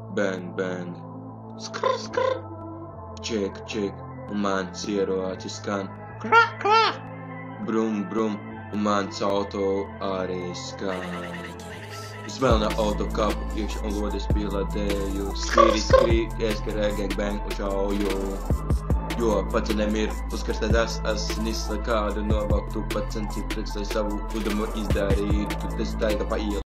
Bang, bang. Skrr, skrr. Check, check. Un mans ieroči skan. Krā, krā. Brum, brum. Un mans auto arī skan. Smelna auto kapu iekšā un lodes pielādēju. Skrīt, skrīt, ieskarē gang bang un šauju. Jo pats nemir uzkarstēdās asinis, lai kādu novāktu pats centīgs, lai savu udumu izdarītu. Tas taiga pa ielu.